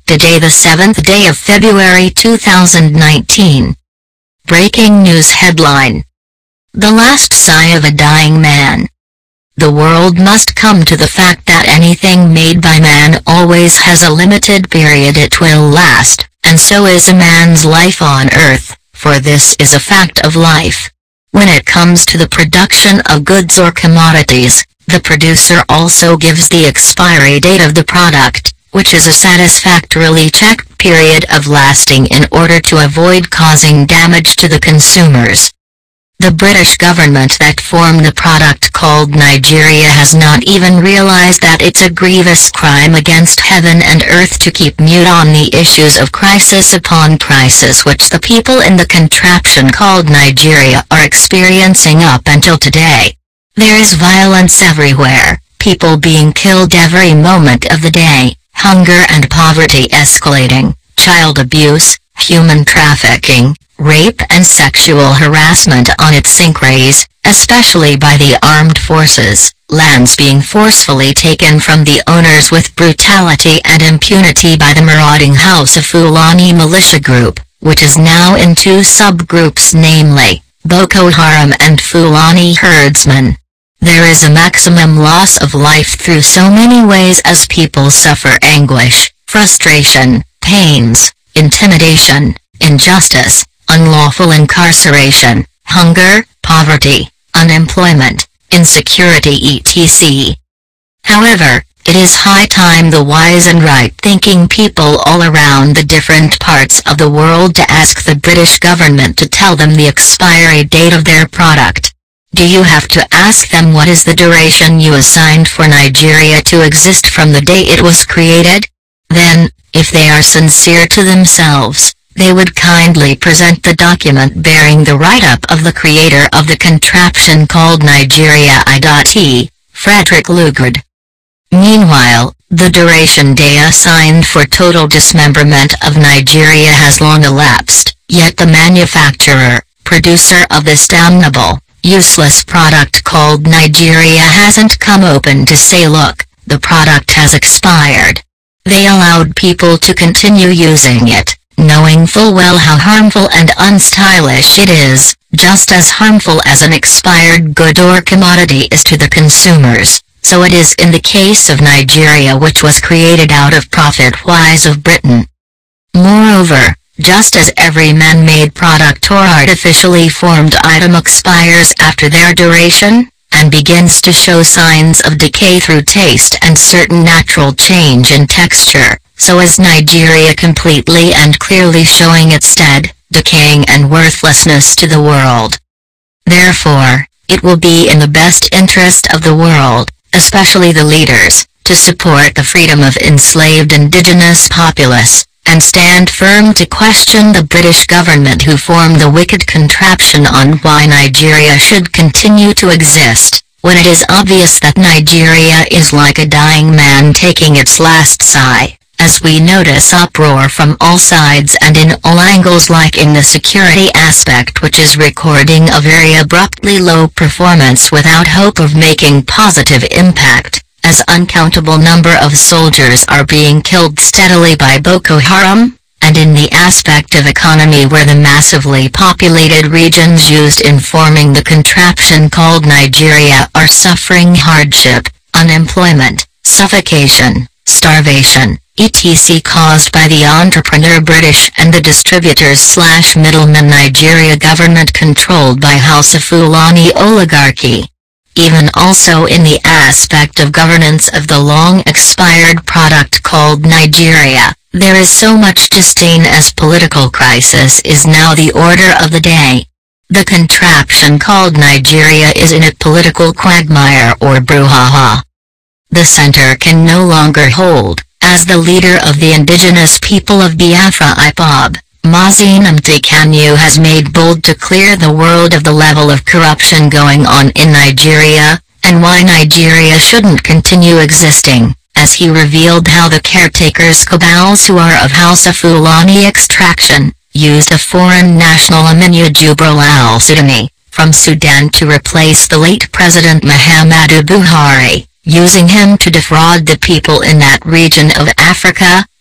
Today, the 7th day of February 2019. Breaking news headline. The last sigh of a dying man. The world must come to the fact that anything made by man always has a limited period it will last, and so is a man's life on earth, for this is a fact of life. When it comes to the production of goods or commodities, the producer also gives the expiry date of the product, which is a satisfactorily checked period of lasting in order to avoid causing damage to the consumers. The British government that formed the product called Nigeria has not even realized that it's a grievous crime against heaven and earth to keep mute on the issues of crisis upon crisis which the people in the contraption called Nigeria are experiencing up until today. There is violence everywhere, people being killed every moment of the day, hunger and poverty escalating, child abuse, human trafficking, rape and sexual harassment on its increase, especially by the armed forces, lands being forcefully taken from the owners with brutality and impunity by the marauding House of Fulani militia group, which is now in two subgroups, namely, Boko Haram and Fulani herdsmen. There is a maximum loss of life through so many ways as people suffer anguish, frustration, pains, intimidation, injustice, unlawful incarceration, hunger, poverty, unemployment, insecurity etc. However, it is high time the wise and right-thinking people all around the different parts of the world to ask the British government to tell them the expiry date of their product. Do you have to ask them what is the duration you assigned for Nigeria to exist from the day it was created? Then, if they are sincere to themselves, they would kindly present the document bearing the write-up of the creator of the contraption called Nigeria I.E., Frederick Lugard. Meanwhile, the duration day assigned for total dismemberment of Nigeria has long elapsed, yet the manufacturer, producer of this damnable, useless product called Nigeria hasn't come open to say look, the product has expired. They allowed people to continue using it, knowing full well how harmful and unstylish it is, just as harmful as an expired good or commodity is to the consumers, so it is in the case of Nigeria, which was created out of profit-wise of Britain. Moreover, just as every man-made product or artificially formed item expires after their duration, and begins to show signs of decay through taste and certain natural change in texture, so is Nigeria completely and clearly showing its dead, decaying and worthlessness to the world. Therefore, it will be in the best interest of the world, especially the leaders, to support the freedom of enslaved indigenous populace, and stand firm to question the British government who formed the wicked contraption on why Nigeria should continue to exist, when it is obvious that Nigeria is like a dying man taking its last sigh, as we notice uproar from all sides and in all angles, like in the security aspect, which is recording a very abruptly low performance without hope of making positive impact, as uncountable number of soldiers are being killed steadily by Boko Haram, and in the aspect of economy where the massively populated regions used in forming the contraption called Nigeria are suffering hardship, unemployment, suffocation, starvation, etc. caused by the entrepreneur British and the distributors/middlemen Nigeria government controlled by House of Fulani oligarchy. Even also in the aspect of governance of the long-expired product called Nigeria, there is so much disdain as political crisis is now the order of the day. The contraption called Nigeria is in a political quagmire or brouhaha. The center can no longer hold, as the leader of the indigenous people of Biafra IPOB, Mazi Nnamdi Kanu has made bold to clear the world of the level of corruption going on in Nigeria, and why Nigeria shouldn't continue existing, as he revealed how the caretakers cabals who are of Hausa Fulani extraction, used a foreign national Aminu Jibril al-Sudani, from Sudan to replace the late President Muhammadu Buhari, using him to defraud the people in that region of Africa,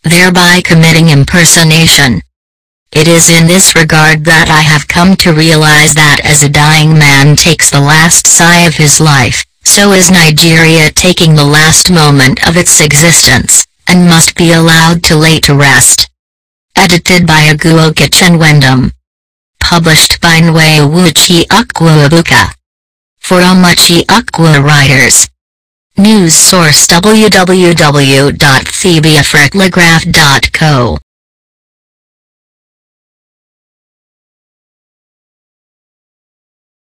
thereby committing impersonation. It is in this regard that I have come to realize that as a dying man takes the last sigh of his life, so is Nigeria taking the last moment of its existence, and must be allowed to lay to rest. Edited by Aguoka Chenwendum. Published by Nwewuchi Akwabuka. For Omuchi Akwa Writers. News source www.thebeafritlograph.co